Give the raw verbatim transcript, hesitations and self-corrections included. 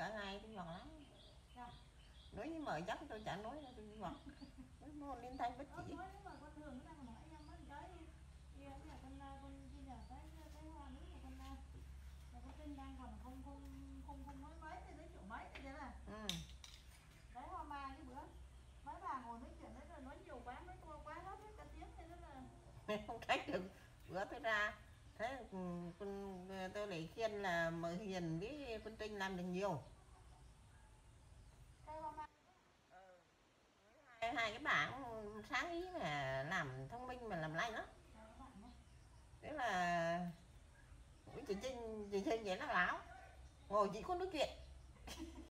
cả ngày tôi giọt lắm. Dạ. Nói như mở chắc tôi chả nói là tôi giọt. Nói một liên thanh bất chỉ. Nói mà con thường nó đang nói em mất cái kia là con con bây giờ cái cái hoa nước của con là con tinh đang còn không không không không nói mấy thì tới chỗ mấy thì thế là. Ừ. Đấy hoa mai cái bữa mấy bà ngồi nói chuyện đấy rồi nói nhiều quá nói to quá hết hết cả tiếng thế đó là Không trách được. Bữa tôi ra thế con tôi lại khiên là mời Hiền với con Trinh làm được nhiều. cây hoa mai Hai, hai cái bảng sáng ý mà làm thông minh mà làm lanh đó. Thế là chị Trinh chị Trinh vậy nó láo ngồi chỉ có nói chuyện